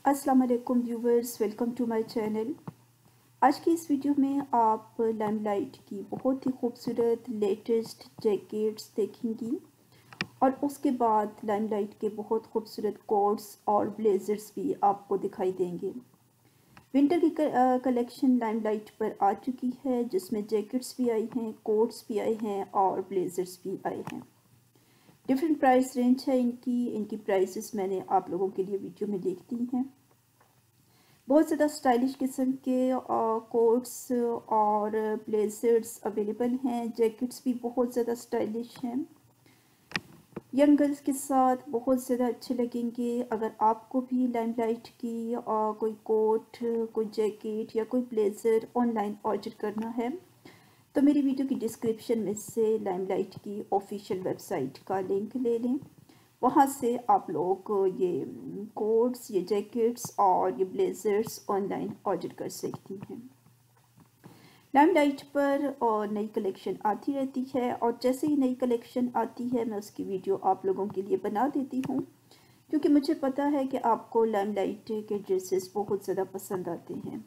अस्सलाम वालेकुम viewers, welcome to my channel. आज की इस वीडियो में आप लाइमलाइट की बहुत ही खूबसूरत लेटेस्ट जैकेट्स देखेंगी और उसके बाद लाइमलाइट के बहुत खूबसूरत कोट्स और ब्लेजर्स भी आपको दिखाई देंगे। विंटर की कलेक्शन लाइमलाइट पर आ चुकी है, जिसमें जैकेट्स भी आई हैं, कोट्स भी आए हैं और ब्लेजर्स भी आए हैं। डिफरेंट प्राइस रेंज है इनकी प्राइसेस मैंने आप लोगों के लिए वीडियो में लिख दी हैं। बहुत ज़्यादा स्टाइलिश किस्म के कोट्स और ब्लेजर्स अवेलेबल हैं। जैकेट्स भी बहुत ज़्यादा स्टाइलिश हैं, यंग गर्ल्स के साथ बहुत ज़्यादा अच्छे लगेंगे। अगर आपको भी लाइमलाइट की कोई कोट, कोई जैकेट या कोई ब्लेज़र ऑनलाइन ऑर्डर करना है तो मेरी वीडियो की डिस्क्रिप्शन में से लाइमलाइट की ऑफिशियल वेबसाइट का लिंक ले लें। वहाँ से आप लोग ये कोट्स, ये जैकेट्स और ये ब्लेजर्स ऑनलाइन ऑर्डर कर सकती हैं। लाइमलाइट पर और नई कलेक्शन आती रहती है और जैसे ही नई कलेक्शन आती है मैं उसकी वीडियो आप लोगों के लिए बना देती हूँ, क्योंकि मुझे पता है कि आपको लाइमलाइट के ड्रेसेस बहुत ज़्यादा पसंद आते हैं।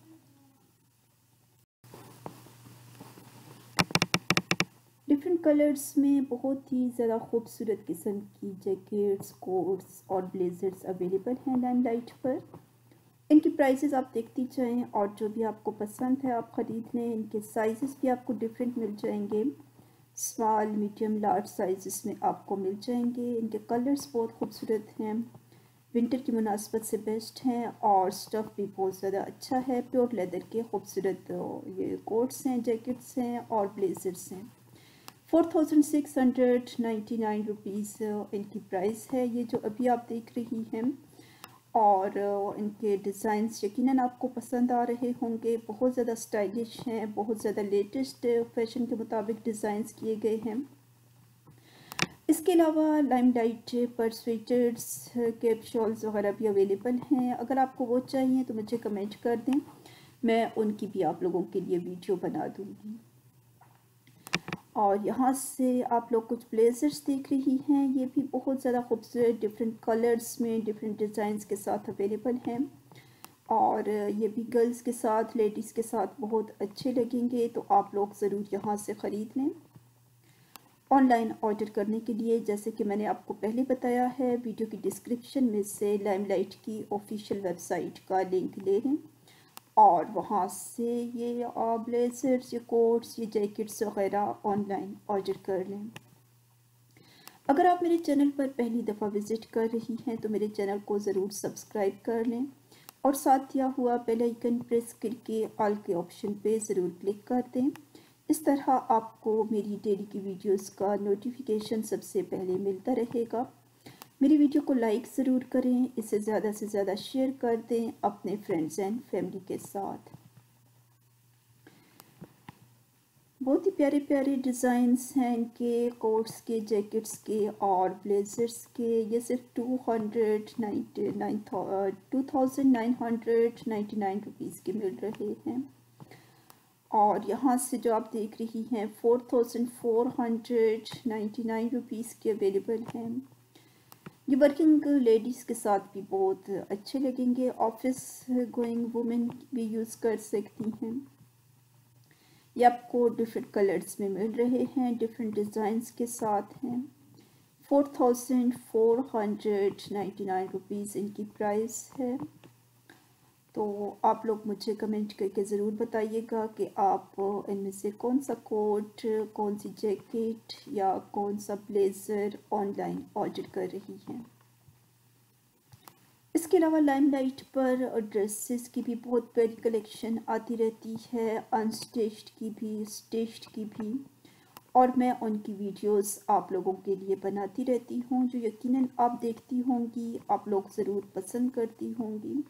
डिफरेंट कलर्स में बहुत ही ज़्यादा खूबसूरत किस्म की जैकेट्स, कोट्स और ब्लेजर्स अवेलेबल हैं लाइमलाइट पर। इनकी प्राइसेस आप देखती जाएं और जो भी आपको पसंद है आप ख़रीद लें। इनके साइज़ेस भी आपको डिफरेंट मिल जाएंगे, स्मॉल, मीडियम, लार्ज साइज़ेस में आपको मिल जाएंगे। इनके कलर्स बहुत खूबसूरत हैं, विंटर की मुनासबत से बेस्ट हैं और स्टफ़ भी बहुत ज़्यादा अच्छा है। प्योर लेदर के खूबसूरत ये कोट्स हैं, जैकेट्स हैं और ब्लेजर्स हैं। 4699 रुपीज़ इनकी प्राइस है, ये जो अभी आप देख रही हैं। और इनके डिज़ाइंस यकीनन आपको पसंद आ रहे होंगे। बहुत ज़्यादा स्टाइलिश हैं, बहुत ज़्यादा लेटेस्ट फैशन के मुताबिक डिज़ाइंस किए गए हैं। इसके अलावा लाइमलाइट पर स्वेटर्स, कैप शॉल्स वगैरह भी अवेलेबल हैं। अगर आपको वो चाहिए तो मुझे कमेंट कर दें, मैं उनकी भी आप लोगों के लिए वीडियो बना दूँगी। और यहाँ से आप लोग कुछ ब्लेजर्स देख रही हैं, ये भी बहुत ज़्यादा खूबसूरत डिफरेंट कलर्स में, डिफरेंट डिज़ाइंस के साथ अवेलेबल हैं और ये भी गर्ल्स के साथ, लेडीज़ के साथ बहुत अच्छे लगेंगे, तो आप लोग ज़रूर यहाँ से ख़रीद लें। ऑनलाइन ऑर्डर करने के लिए, जैसे कि मैंने आपको पहले बताया है, वीडियो की डिस्क्रिप्शन में से लाइमलाइट की ऑफिशियल वेबसाइट का लिंक ले लें और वहाँ से ये ब्लेजर्स, ये कोट्स, ये जैकेट्स वगैरह ऑनलाइन ऑर्डर कर लें। अगर आप मेरे चैनल पर पहली दफ़ा विज़िट कर रही हैं तो मेरे चैनल को ज़रूर सब्सक्राइब कर लें और साथ दिया हुआ बेल आइकन प्रेस करके ऑल के ऑप्शन पे ज़रूर क्लिक कर दें। इस तरह आपको मेरी डेली की वीडियोस का नोटिफिकेशन सबसे पहले मिलता रहेगा। मेरी वीडियो को लाइक ज़रूर करें, इसे ज़्यादा से ज़्यादा शेयर कर दें अपने फ्रेंड्स एंड फैमिली के साथ। बहुत ही प्यारे प्यारे डिज़ाइंस हैं इनके कोट्स के, जैकेट्स के और ब्लेजर्स के। ये सिर्फ 2999 रुपीज़ के मिल रहे हैं और यहाँ से जो आप देख रही हैं 4499 रुपीज़ के अवेलेबल हैं। ये वर्किंग लेडीज़ के साथ भी बहुत अच्छे लगेंगे, ऑफिस गोइंग वुमेन भी यूज़ कर सकती हैं। ये आपको डिफरेंट कलर्स में मिल रहे हैं, डिफरेंट डिज़ाइंस के साथ हैं। 4499 रुपीज़ इनकी प्राइस है। तो आप लोग मुझे कमेंट करके ज़रूर बताइएगा कि आप इनमें से कौन सा कोट, कौन सी जैकेट या कौन सा ब्लेज़र ऑनलाइन ऑर्डर कर रही हैं। इसके अलावा लाइमलाइट पर ड्रेसेस की भी बहुत प्यारी कलेक्शन आती रहती है, अनस्टिच्ड की भी, स्टिच्ड की भी, और मैं उनकी वीडियोस आप लोगों के लिए बनाती रहती हूँ, जो यकीनन आप देखती होंगी, आप लोग ज़रूर पसंद करती होंगी।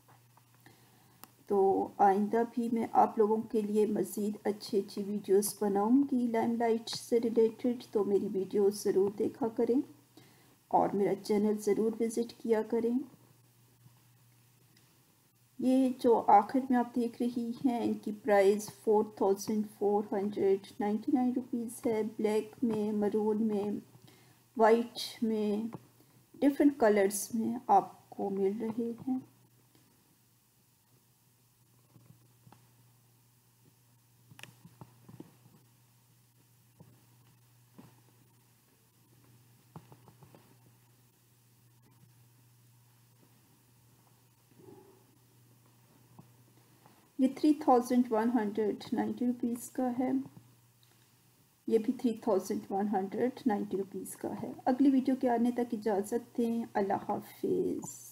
तो आइंदा भी मैं आप लोगों के लिए मज़ीद अच्छी अच्छी वीडियोस बनाऊंगी लाइमलाइट से रिलेटेड, तो मेरी वीडियोस ज़रूर देखा करें और मेरा चैनल ज़रूर विज़िट किया करें। ये जो आखिर में आप देख रही हैं, इनकी प्राइस 4499 रुपीज़ है। ब्लैक में, मरून में, वाइट में, डिफरेंट कलर्स में आपको मिल रहे हैं। ये 3190 रुपीज़ का है। ये भी 3190 रुपीज़ का है। अगली वीडियो के आने तक इजाज़त दें। अल्लाह हाफिज़।